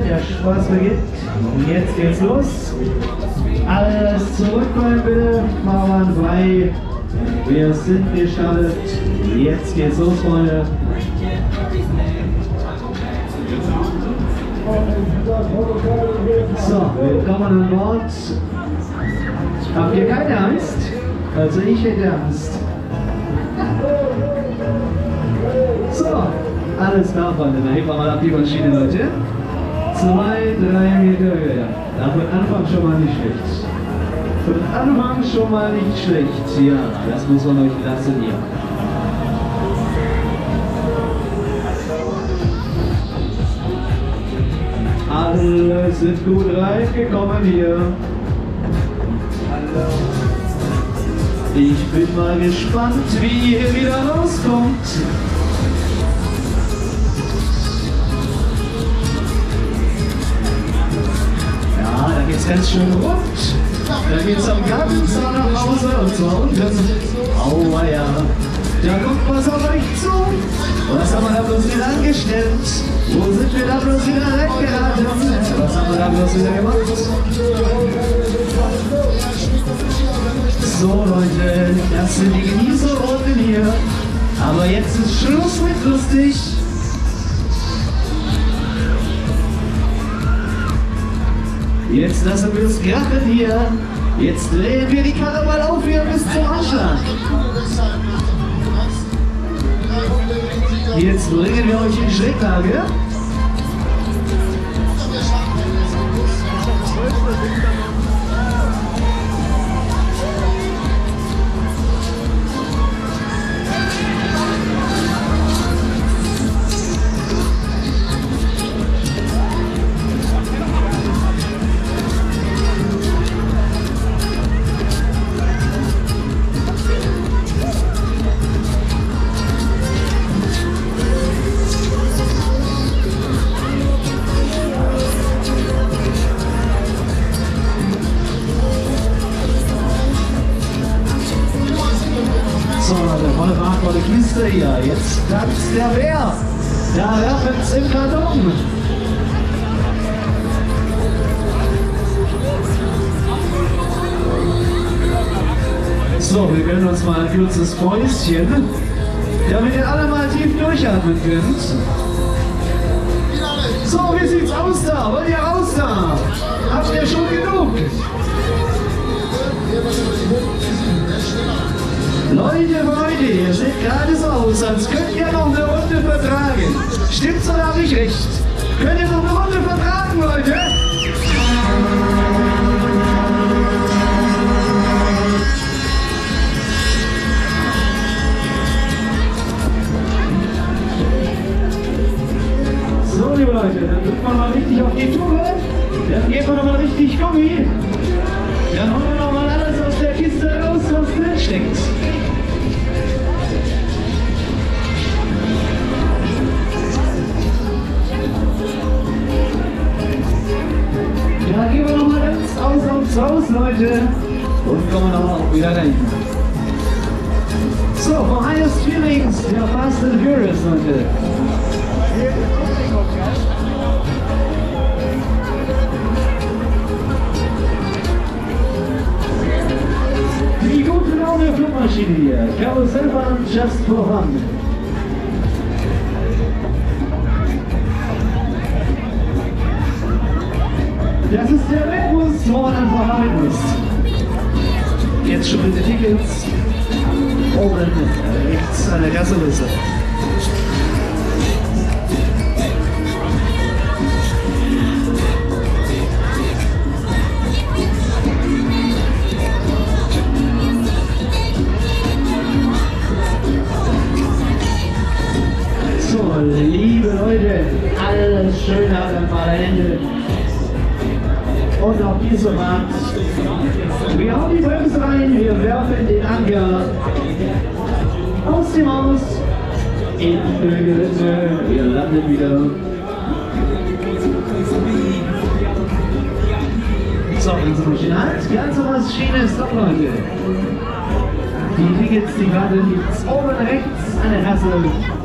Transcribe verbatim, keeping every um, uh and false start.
der Spaß beginnt. Jetzt geht's los. Alles zurückkommen bitte, Mauern frei. Wir sind gestartet. Jetzt geht's los, Freunde. So, willkommen an Bord. Habt ihr keine Angst? Also ich hätte Angst. So, alles klar, Freunde. Dann heben wir mal ab die Maschine, Leute. Zwei, drei Meter höher. Da wird Anfang schon mal nicht schlecht. Für den Anfang schon mal nicht schlecht. Ja, das muss man euch lassen hier. Alle sind gut reingekommen hier. Ich bin mal gespannt, wie ihr wieder rauskommt. Ja, da geht's ganz schön rund. Da geht's am Gartenzaun nach Hause und zwar unten. Aua ja. Da kommt was auf euch zu. Was haben wir da bloß wieder angestellt? Wo sind wir da bloß wieder reingeraten? Was haben wir da bloß wieder gemacht? So Leute, das sind die Genießerrunden hier. Aber jetzt ist Schluss mit lustig. Jetzt lassen wir es krachen hier. Jetzt drehen wir die Karre mal auf hier bis zum Anschlag. Jetzt bringen wir euch in Schräglage. Ja, jetzt tanzt der Bär. Da rappelt's im Karton. So, wir gönnen uns mal ein kurzes Päuschen, damit ihr alle mal tief durchatmen könnt. So, wie sieht's aus da? Wollt ihr raus da? Habt ihr schon genug? Leute, Leute, ihr seht gerade so aus, als könnt ihr noch eine Runde vertragen. Stimmt's oder hab ich recht? Könnt ihr noch eine Runde vertragen, Leute? So, liebe Leute, dann drückt man mal richtig auf die Tube. Dann geht man noch mal richtig Gummi. Dann holen wir noch mal alles aus der Kiste raus, was drin steckt. Da gehen wir noch mal ganz aus aufs Haus, Leute. Und kommen noch mal wieder rein. So, vom Highest Feelings, der Fast and Furios, Leute. Die gute Laune Flugmaschine hier. Karussellfahren just for fun. Das ist der Rhythmus, wo man einfach arbeiten muss. Jetzt schon bitte Tickets. Oben rechts an der Kasseliste. So, liebe Leute, alles schön hat ein paar Hände. Und auf diese Markt. Wir hauen die Bremse rein, wir werfen den Anker aus dem Haus in Flügelritte. Wir landen wieder. So, unsere Maschine halt. Ganz was Schiene, stopp, Leute. Die Tickets, die Karte gibt's oben rechts an der Kasse.